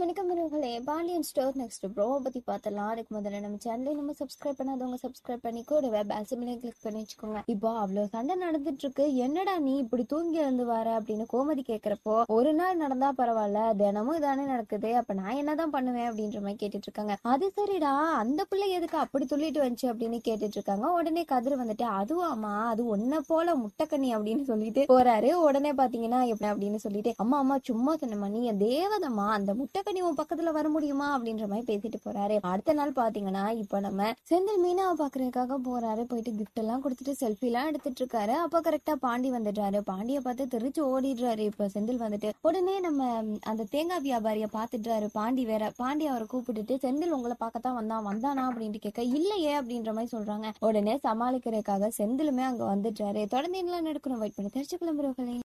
வணக்கம் உறவுகளே, Pandian store next ப்ரோவை பற்றி பார்த்தலாம். அதுக்கு முதல்ல நம்ம சேனலை நம்ம சப்ஸ்கிரைப் பண்ணாதவங்க சப்ஸ்கிரைப் பண்ணி கூடவே பெல் சிம்பிளையும் கிளிக் பண்ணி வச்சுக்கோங்க. இப்போ அவ்வளோ சண்டை நடந்துட்டு இருக்கு, என்னடா நீ இப்படி தூங்கி வந்து வர அப்படின்னு கோமதி கேட்குறப்போ, ஒரு நாள் நடந்தா பரவாயில்ல, தினமும் இதானே நடக்குது, அப்போ நான் என்னதான் பண்ணுவேன் அப்படின்ற மாதிரி கேட்டுட்டு இருக்காங்க. அது சரிடா, அந்த பிள்ளை எதுக்கு அப்படி துள்ளிட்டு வந்துச்சு அப்படின்னு கேட்டுட்டு இருக்காங்க. உடனே கதிர் வந்துட்டு, அதுவாமா அது ஒன்ன போல முட்டைக்கண்ணி அப்படின்னு சொல்லிட்டு போறாரு. உடனே பாத்தீங்கன்னா எப்படி அப்படின்னு சொல்லிட்டு, அம்மா அம்மா சும்மா சொன்னம்மா, நீ தேவதம்மா, அந்த முட்டைக்கண்ணி உன் பக்கத்துல வர முடியுமா அப்படின்ற மாதிரி பேசிட்டு போறாரு. அடுத்த நாள் பாத்தீங்கன்னா இப்ப நம்ம செந்தில் மீனாவை பாக்குறதுக்காக போறாரு. போயிட்டு கிஃப்ட் எல்லாம் கொடுத்துட்டு செல்ஃபி எல்லாம் எடுத்துட்டு இருக்காரு. அப்ப கரெக்டா பாண்டி வந்துடுறாரு. பாண்டிய பார்த்து தெரிச்சு ஓடிடுறாரு. இப்ப செந்தில் வந்துட்டு உடனே நம்ம அந்த தேங்காய் வியாபாரிய பாத்துடுறாரு. பாண்டி அவரை கூப்பிட்டுட்டு, செந்தில் உங்களை பார்க்கத்தான் வந்தானா அப்படின்ட்டு கேட்க, இல்லையே அப்படின்ற மாதிரி சொல்றாங்க. உடனே சமாளிக்கிறதுக்காக செந்திலுமே அங்க வந்துடுறாரு. தொடர்ந்து என்ன நடக்கணும் வெயிட் பண்ணி தெரிஞ்சுக்கலாம்.